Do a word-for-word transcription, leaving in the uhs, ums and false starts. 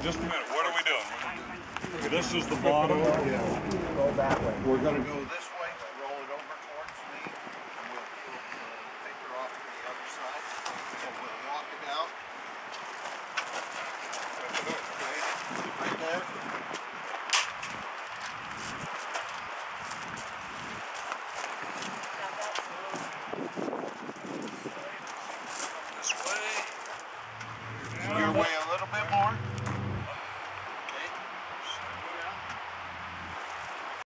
Just a minute, what are we doing? This is the bottom. Go that way. We're going to go this